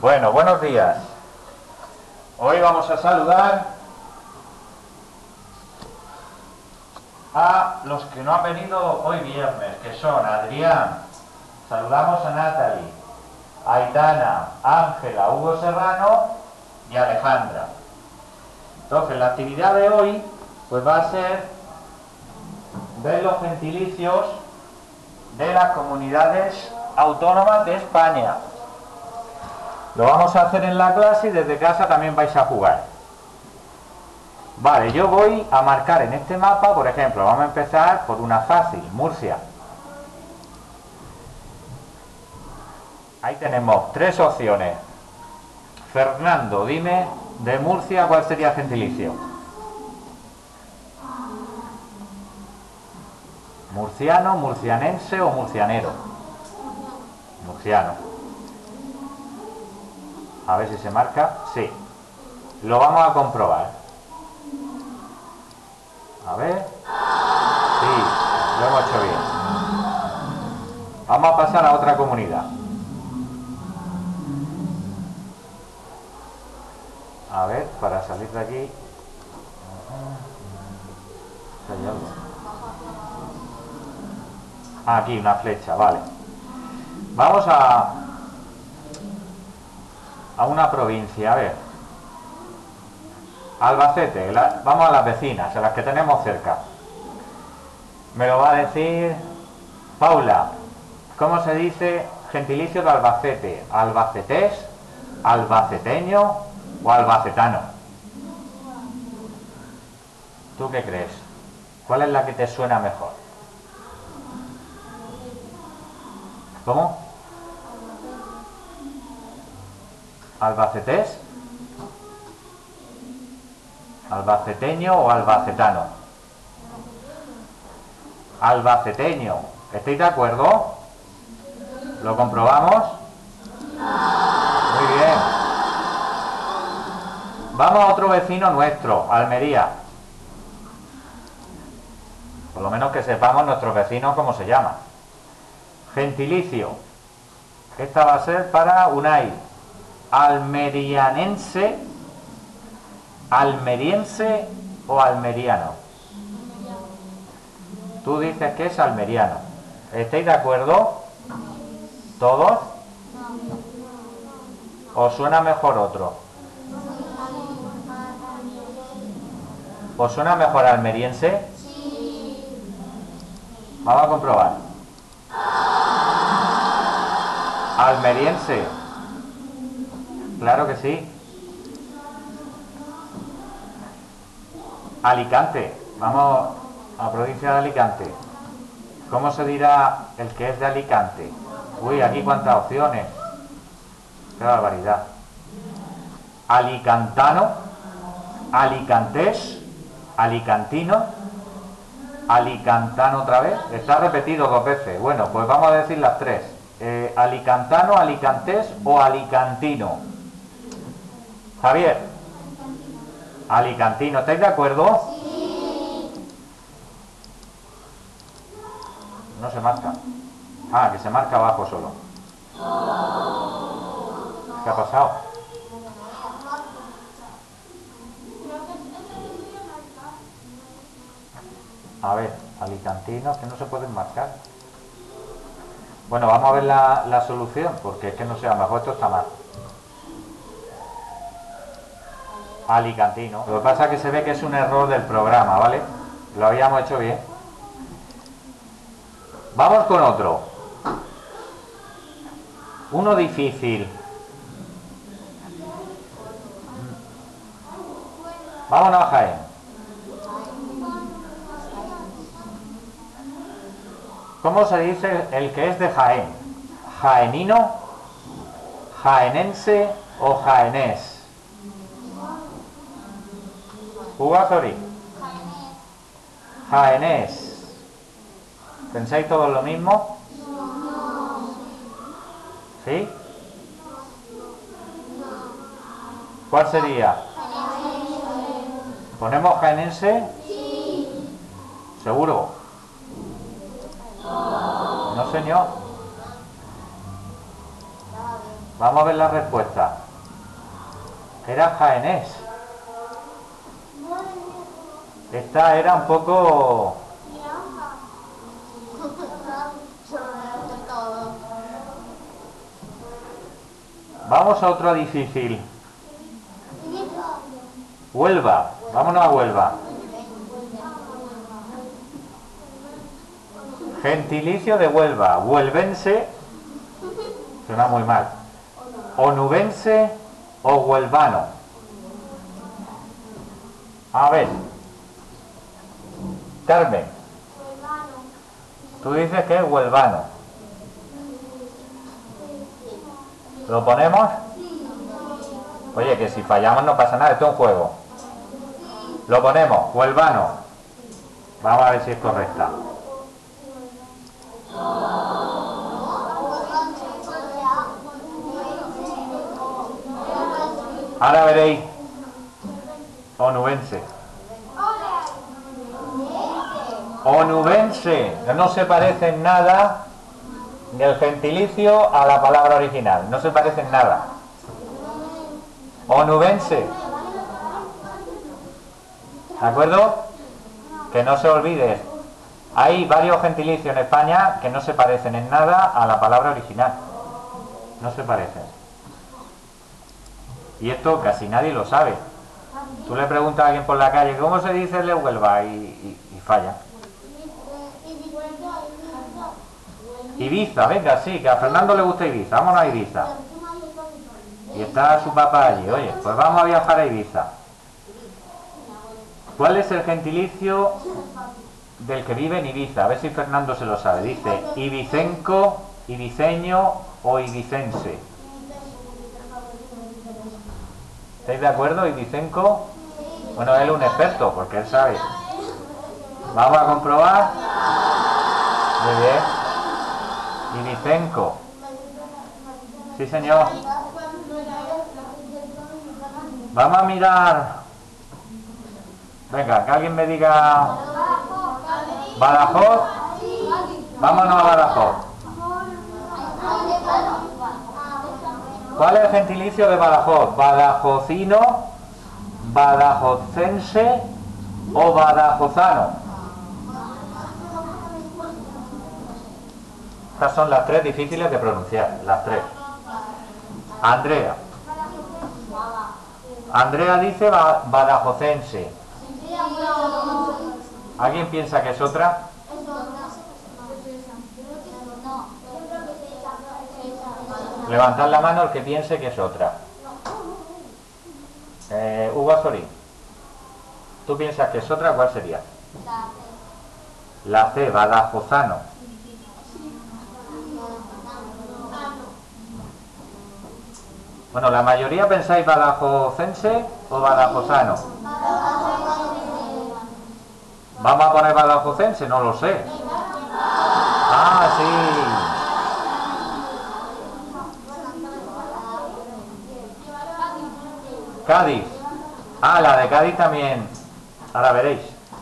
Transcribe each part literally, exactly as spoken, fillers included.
Bueno, buenos días. Hoy vamos a saludar a los que no han venido hoy viernes, que son Adrián, saludamos a Natalie, Aitana, Ángela, Hugo Serrano y Alejandra. Entonces, la actividad de hoy pues va a ser ver los gentilicios de las comunidades autónomas de España. Lo vamos a hacer en la clase y desde casa también vais a jugar. Vale, yo voy a marcar en este mapa, por ejemplo, vamos a empezar por una fácil, Murcia. Ahí tenemos tres opciones. Fernando, dime de Murcia cuál sería el gentilicio. Murciano, murcianense o murcianero. Murciano. A ver si se marca. Sí. Lo vamos a comprobar. A ver. Sí, lo hemos hecho bien. Vamos a pasar a otra comunidad. A ver, para salir de aquí. ¿Hay algo? Aquí, una flecha, vale. Vamos a... a una provincia, a ver. Albacete, la, vamos a las vecinas, a las que tenemos cerca. Me lo va a decir Paula. ¿Cómo se dice gentilicio de Albacete? ¿Albacetés, albaceteño o albacetano? ¿Tú qué crees? ¿Cuál es la que te suena mejor? ¿Cómo? ¿Albacetés? ¿Albaceteño o albacetano? Albaceteño. ¿Estáis de acuerdo? ¿Lo comprobamos? Muy bien. Vamos a otro vecino nuestro, Almería. Por lo menos que sepamos nuestros vecinos cómo se llaman. Gentilicio. Esta va a ser para Unai. Almerianense, almeriense o almeriano. Tú dices que es almeriano. ¿Estáis de acuerdo? ¿Todos? ¿Os suena mejor otro? ¿Os suena mejor almeriense? Vamos a comprobar. Almeriense. Claro que sí. Alicante. Vamos a provincia de Alicante. ¿Cómo se dirá el que es de Alicante? Uy, aquí cuántas opciones. Qué barbaridad. Alicantano, alicantés, alicantino, alicantano otra vez. Está repetido dos veces. Bueno, pues vamos a decir las tres. Eh, alicantano, alicantés o alicantino. Javier, alicantino, ¿estáis de acuerdo? Sí. No se marca. Ah, que se marca abajo solo. ¿Qué ha pasado? A ver, alicantinos que no se pueden marcar. Bueno, vamos a ver la, la solución, porque es que no sé, a lo mejor esto está mal. Alicantino. Lo que pasa es que se ve que es un error del programa, ¿vale? Lo habíamos hecho bien. Vamos con otro. Uno difícil. Vámonos a Jaén. ¿Cómo se dice el que es de Jaén? ¿Jaenino, jaenense o jaenés? Hugo Azori. Jaenés. ¿Pensáis todos lo mismo? ¿Sí? ¿Cuál sería? ¿Ponemos jaenense? ¿Seguro? No, señor. Vamos a ver la respuesta. Era jaenés. Esta era un poco... Vamos a otro difícil. Huelva. Vámonos a Huelva. Gentilicio de Huelva. Huelvense. Suena muy mal. Onubense o huelvano. A ver. Carmen. Tú dices que es huelvano. ¿Lo ponemos? Oye, que si fallamos no pasa nada, esto es un juego. Lo ponemos, huelvano. Vamos a ver si es correcta. Ahora veréis. Onubense. Onubense. No se parece en nada del gentilicio a la palabra original. No se parece en nada. Onubense. ¿De acuerdo? Que no se olvide. Hay varios gentilicios en España que no se parecen en nada a la palabra original. No se parecen. Y esto casi nadie lo sabe. Tú le preguntas a alguien por la calle, ¿cómo se dice el de Huelva? Y, y, y falla. Ibiza, venga, sí, que a Fernando le gusta Ibiza. Vámonos a Ibiza. Y está su papá allí. Oye, pues vamos a viajar a Ibiza. ¿Cuál es el gentilicio del que vive en Ibiza? A ver si Fernando se lo sabe. Dice ibicenco, ibiceño o ibicense. ¿Estáis de acuerdo, ibicenco? Bueno, él es un experto, porque él sabe. Vamos a comprobar. Muy bien. Ibicenco. Sí, señor. Vamos a mirar. Venga, que alguien me diga. Badajoz. Vámonos a Badajoz. ¿Cuál es el gentilicio de Badajoz? ¿Badajocino, badajozense o badajozano? Estas son las tres difíciles de pronunciar, las tres. Andrea. Andrea dice ba badajozense. ¿Alguien piensa que es otra? Levantad la mano el que piense que es otra. Eh, Hugo Azorín. ¿Tú piensas que es otra? ¿Cuál sería? La C, badajozano. Bueno, la mayoría pensáis badajozense o badajozano. ¿Vamos a poner badajozense? No lo sé. Ah, sí. Cádiz. Ah, la de Cádiz también. Ahora veréis.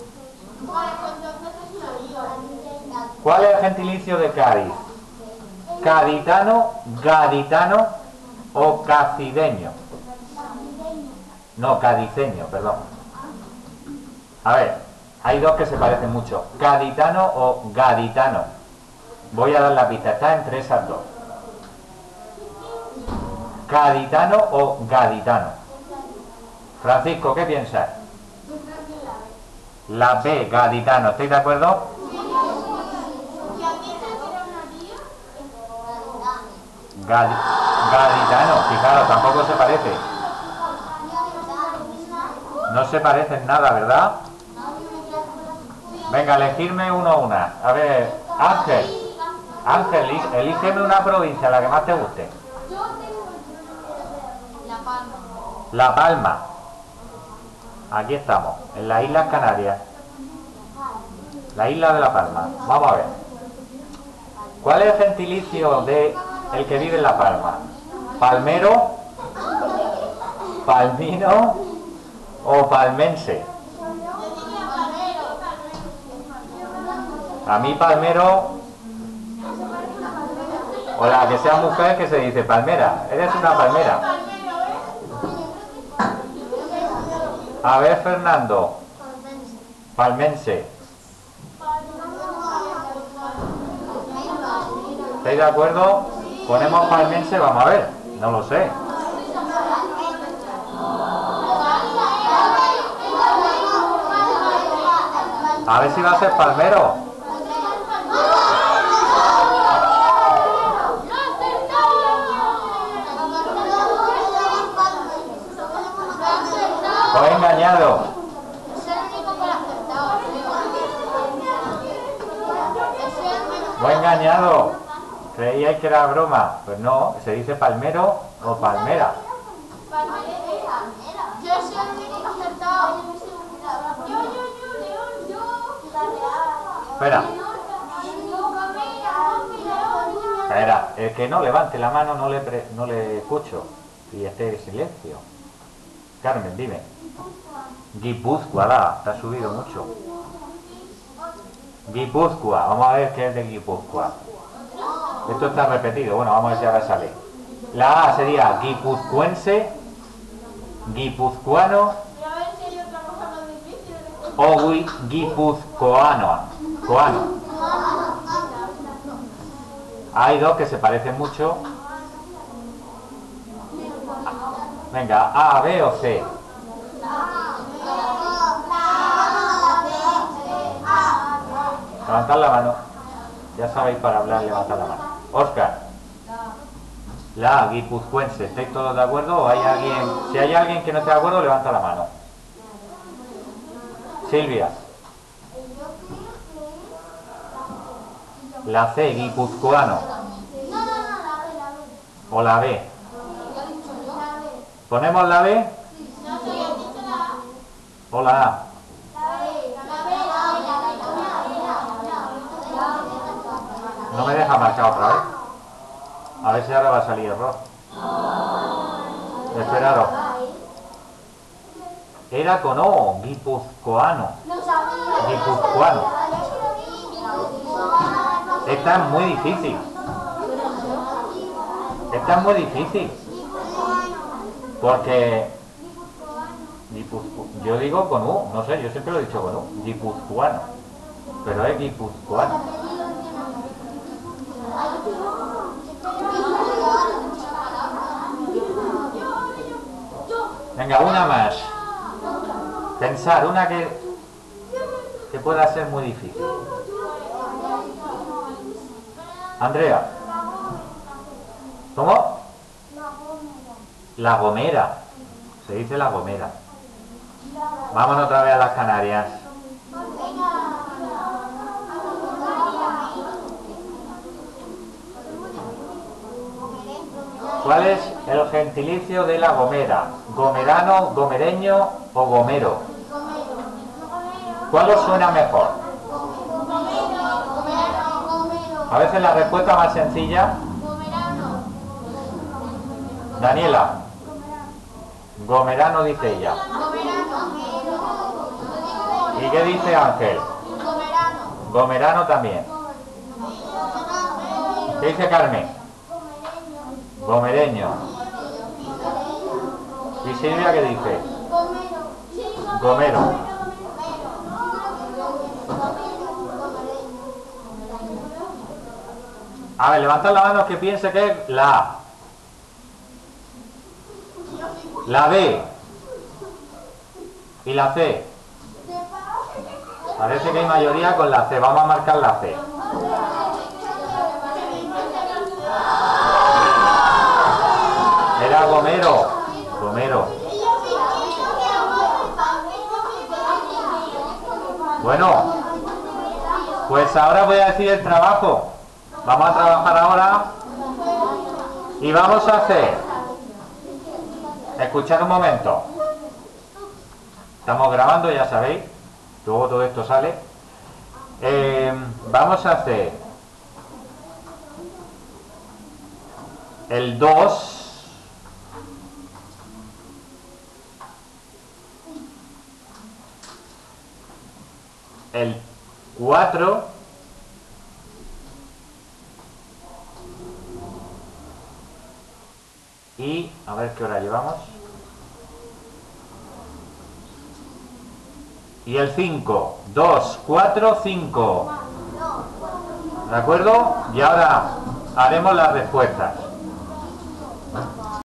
¿Cuál es el gentilicio de Cádiz? ¿Caditano, gaditano o cacideño? No, cadiceño, perdón. A ver, hay dos que se parecen mucho. Gaditano o gaditano. Voy a dar la pista, está entre esas dos. Gaditano o gaditano. Francisco, ¿qué piensas? La B, gaditano. ¿Estáis de acuerdo? Gadi gaditano, fijaros, tampoco se parece. No se parecen nada, ¿verdad? Venga, elegirme uno a una. A ver, Ángel. Ángel, elígeme una provincia, la que más te guste. La Palma. La Palma. Aquí estamos, en las Islas Canarias. La isla de La Palma. Vamos a ver. ¿Cuál es el gentilicio de el que vive en La Palma? ¿Palmero? ¿Palmino? ¿O palmense? A mí palmero O la que sea mujer, que se dice palmera. Eres una palmera. A ver, Fernando. Palmense. ¿Estáis de acuerdo? Ponemos palmense, vamos a ver. No lo sé. A ver si va a ser palmero. Os he engañado. Os he engañado. Creíais que era broma. Pues no, se dice palmero o palmera. Yo soy el único que ha acertado. Yo, yo, yo, León, yo. Espera. Espera, el que no levante la mano no le, pre, no le escucho. Y esté en silencio. Carmen, dime. Guipúzcoa, da, te ha subido mucho. Guipúzcoa, vamos a ver qué es de Guipúzcoa. Esto está repetido, bueno, vamos a ver si ahora sale. La A sería guipuzcoense, guipuzcoano o guipuzcoano. Coano. Hay dos que se parecen mucho. Venga, A, B o C. Levantad la mano. Ya sabéis para hablar, levantad la mano. Óscar. La A, guipuzcoense. ¿Estáis todos de acuerdo? ¿O hay alguien? Si hay alguien que no esté de acuerdo, levanta la mano. Silvia. La C, guipuzcoano. O la B. ¿Ponemos la B? ¿O la A? No me deja marcar otra vez. A ver si ahora va a salir error. Esperaros. Era con O, guipuzcoano. Guipuzcoano. Esta es muy difícil. Esta es muy difícil. Porque yo digo con U, no sé, yo siempre lo he dicho con U, guipuzcoano. Pero es guipuzcoano. Venga, una más. Pensar, una que, que pueda ser muy difícil. Andrea. ¿Cómo? La Gomera. Se dice La Gomera. Vámonos otra vez a las Canarias. ¿Cuál es el gentilicio de La Gomera? ¿Gomerano, gomereño o gomero? ¿Cuál os suena mejor? A veces la respuesta más sencilla. Daniela. Gomerano dice ella. ¿Y qué dice Ángel? Gomerano también. ¿Qué dice Carmen? Gomereño. ¿Y Silvia qué dice? Gomero. A ver, levantad la mano que piense que es la A. La B. Y la C. Parece que hay mayoría con la C. Vamos a marcar la C. Era Gomero. Gomero. Bueno, pues ahora voy a decir el trabajo. Vamos a trabajar ahora y vamos a hacer, escuchad un momento, estamos grabando, ya sabéis, luego todo esto sale. Eh, vamos a hacer el dos, el cuatro Y a ver qué hora llevamos. Y el cinco, dos, cuatro, cinco. ¿De acuerdo? Y ahora haremos las respuestas.